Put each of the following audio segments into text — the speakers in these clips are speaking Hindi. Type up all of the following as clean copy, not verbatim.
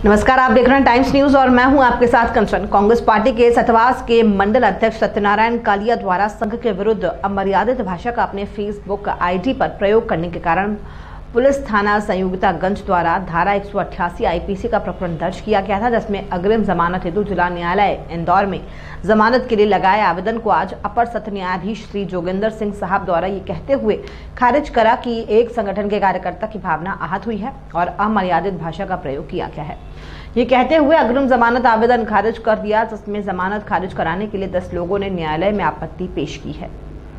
नमस्कार, आप देख रहे हैं टाइम्स न्यूज और मैं हूं आपके साथ कंचन। कांग्रेस पार्टी के सतवास के मंडल अध्यक्ष सत्यनारायण कालिया द्वारा संघ के विरुद्ध अमर्यादित भाषा का अपने फेसबुक आईडी पर प्रयोग करने के कारण पुलिस थाना संयोगितागंज द्वारा धारा 188 आईपीसी का प्रकरण दर्ज किया गया था, जिसमें अग्रिम जमानत हेतु जिला न्यायालय इंदौर में जमानत के लिए लगाए आवेदन को आज अपर सत्र न्यायाधीश श्री जोगेंद्र सिंह साहब द्वारा ये कहते हुए खारिज करा कि एक संगठन के कार्यकर्ता की भावना आहत हुई है और अमर्यादित भाषा का प्रयोग किया गया है। ये कहते हुए अग्रिम जमानत आवेदन खारिज कर दिया, जिसमें जमानत खारिज कराने के लिए 10 लोगों ने न्यायालय में आपत्ति पेश की है।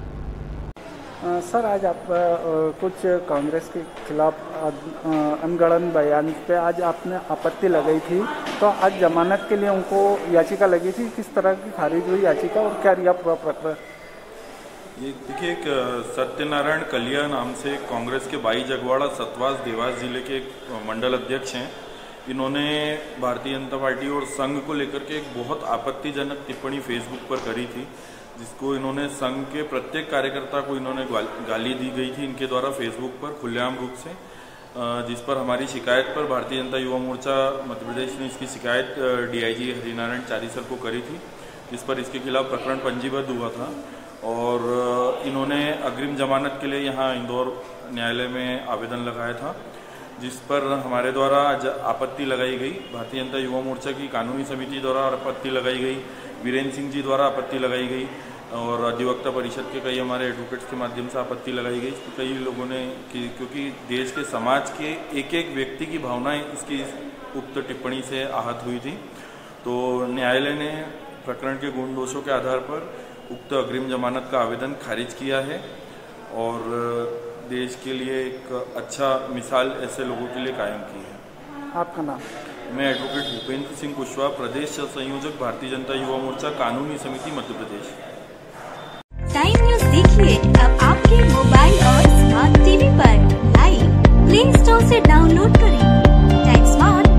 सर, आज आप कुछ कांग्रेस के खिलाफ अनगढ़ बयान पे आज आपने आपत्ति लगाई थी, तो आज जमानत के लिए उनको याचिका लगी थी। किस तरह की खारिज हुई याचिका और क्या रिया पूरा प्रकरण? ये देखिए, एक सत्यनारायण कलिया नाम से कांग्रेस के बाई जगवाड़ा सतवास देवास जिले के मंडल अध्यक्ष हैं। इन्होंने भारतीय जनता पार्टी और संघ को लेकर के एक बहुत आपत्तिजनक टिप्पणी फेसबुक पर करी थी, जिसको इन्होंने संघ के प्रत्येक कार्यकर्ता को इन्होंने गाली दी गई थी इनके द्वारा फेसबुक पर खुलेआम रूप से, जिस पर हमारी शिकायत पर भारतीय जनता युवा मोर्चा मध्य प्रदेश ने इसकी शिकायत डीआईजी हरिनारायण चारी सर को करी थी, जिस पर इसके खिलाफ प्रकरण पंजीबद्ध हुआ था। और इन्होंने अग्रिम जमानत के लिए यहाँ इंदौर न्यायालय में आवेदन लगाया था, जिस पर हमारे द्वारा आज आपत्ति लगाई गई। भारतीय जनता युवा मोर्चा की कानूनी समिति द्वारा आपत्ति लगाई गई, वीरेंद्र सिंह जी द्वारा आपत्ति लगाई गई और अधिवक्ता परिषद के कई हमारे एडवोकेट्स के माध्यम से आपत्ति लगाई गई। कई लोगों ने क्योंकि देश के समाज के एक एक व्यक्ति की भावनाएं इसकी उक्त टिप्पणी से आहत हुई थी, तो न्यायालय ने प्रकरण के गुण दोषों के आधार पर उक्त अग्रिम जमानत का आवेदन खारिज किया है और देश के लिए एक अच्छा मिसाल ऐसे लोगों के लिए कायम की है। आपका नाम? मैं एडवोकेट भूपेंद्र सिंह कुशवाहा, प्रदेश संयोजक भारतीय जनता युवा मोर्चा कानूनी समिति मध्य प्रदेश। टाइम न्यूज देखिए अब आपके मोबाइल और स्मार्ट टीवी पर लाइव प्ले स्टोर से डाउनलोड करें टाइम स्मार्ट।